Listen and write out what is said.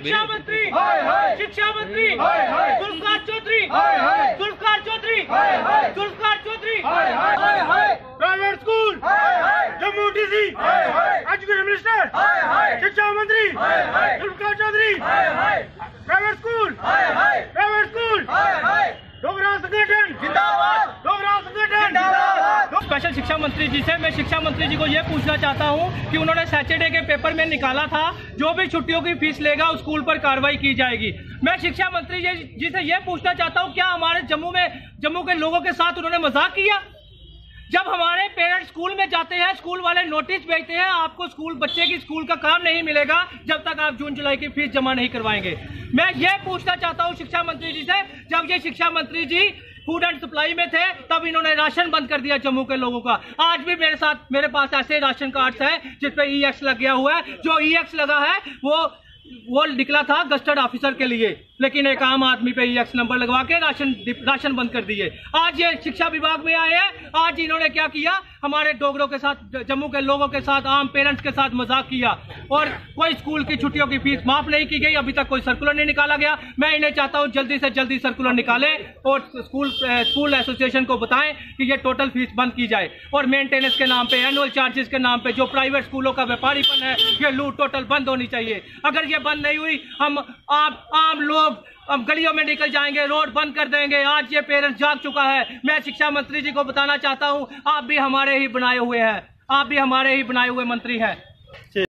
शिक्षा मंत्री Zulfikar Chaudhary private school Jammu DC education minister शिक्षा मंत्री जुल्फकार चौधरी प्राइवेट स्कूल डोगरा संगठन जिंदाबाद। स्पेशल शिक्षा मंत्री जी से मैं शिक्षा मंत्री जी को ये पूछना चाहता हूँ कि उन्होंने सैटरडे के पेपर में निकाला था जो भी छुट्टियों की फीस लेगा उस स्कूल पर कार्रवाई की जाएगी। मैं शिक्षा मंत्री जी से ये पूछना चाहता हूँ क्या हमारे जम्मू के लोगों के साथ उन्होंने मजाक किया? जब हमारे पेरेंट्स स्कूल में जाते हैं स्कूल वाले नोटिस भेजते हैं आपको बच्चे की स्कूल का काम नहीं मिलेगा जब तक आप जून जुलाई की फीस जमा नहीं करवाएंगे। मैं ये पूछना चाहता हूँ शिक्षा मंत्री जी से जब ये शिक्षा मंत्री जी फूड एंड सप्लाई में थे तब इन्होंने राशन बंद कर दिया जम्मू के लोगों का। आज भी मेरे पास ऐसे राशन कार्ड्स हैं जिसपे EX लग गया हुआ है। जो EX लगा है वो निकला था गस्टर्ड ऑफिसर के लिए, लेकिन एक आम आदमी पे EX नंबर लगवा के राशन बंद कर दिए। आज ये शिक्षा विभाग में आए हैं, आज इन्होंने क्या किया हमारे डोगरों के साथ जम्मू के लोगों के साथ आम पेरेंट्स के साथ मजाक किया और कोई स्कूल की छुट्टियों की फीस माफ नहीं की गई। अभी तक कोई सर्कुलर नहीं निकाला गया। मैं इन्हें चाहता हूं जल्दी से जल्दी सर्कुलर निकालें और स्कूल एसोसिएशन को बताएं कि ये टोटल फीस बंद की जाए और मेंटेनेंस के नाम पे एनुअल चार्जेस के नाम पे जो प्राइवेट स्कूलों का व्यापारीपन है ये लूट टोटल बंद होनी चाहिए। अगर ये बंद नहीं हुई हम आम लोग हम गलियों में निकल जाएंगे, रोड बंद कर देंगे। आज ये पेरेंट्स जाग चुका है। मैं शिक्षा मंत्री जी को बताना चाहता हूं आप भी हमारे ही बनाए हुए हैं, आप भी हमारे ही बनाए हुए मंत्री हैं।